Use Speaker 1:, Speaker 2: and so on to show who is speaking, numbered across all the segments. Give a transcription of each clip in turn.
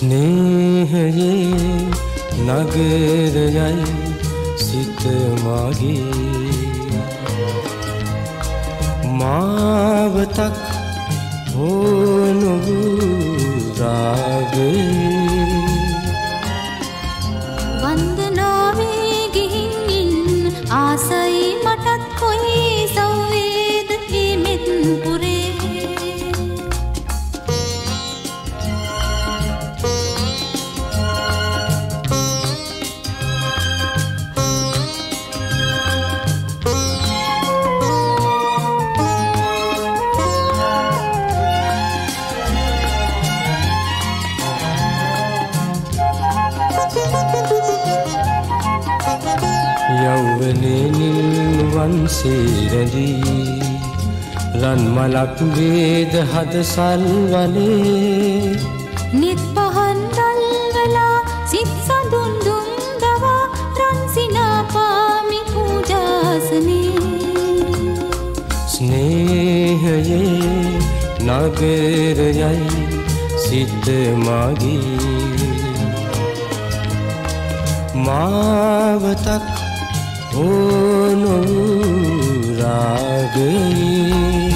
Speaker 1: ස්නේහයේ නගරයයි සිත මගේ මාවතක් ඕනු රාගේ
Speaker 2: වන්දනාවේ ගිහින් ආසයි මටත් කොයි සෞවේද හිමෙත් පුරේ
Speaker 1: යෞවනේ නිල්වන් සේරදී රන් මලක් වේද හද සල්වනේ
Speaker 2: නිත් පහන් දල්වලා සිත් සඳුන් දුම් දවා රන් සිනා පාමි පූජාසනේ
Speaker 1: ස්නේහයේ නගරයයි සිත මගේ මාවතක් ඕනු රාගේ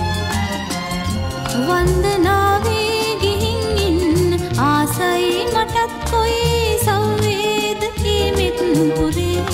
Speaker 2: වන්දනාවේ ගිහින් ආසයි මටත් කොයි සෞවේද හිමෙත් පුරේ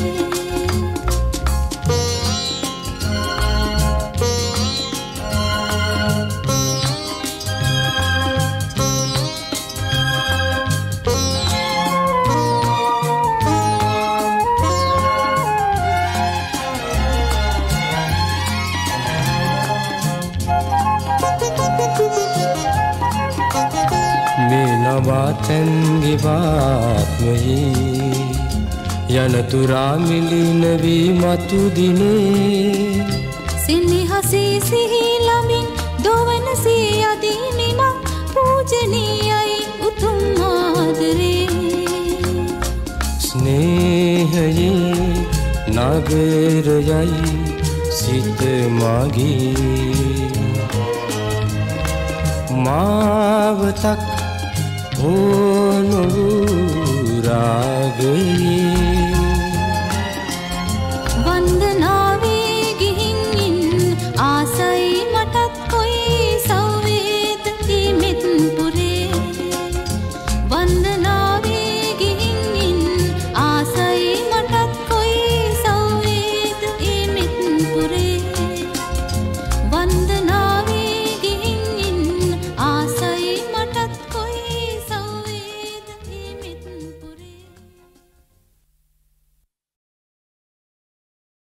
Speaker 1: මේ නවාතැන්ගේ වාත්මයේ යනතුරා මිලින වී මතු දිනේ
Speaker 2: සිනහසේ සිහිලමින් දොවනසේ අදීනිම පූජනීයයි උතුම් ආදරේ
Speaker 1: ස්නේහයේ නගරයයි සිත මගේ මාවතක් ඕනු රාගේ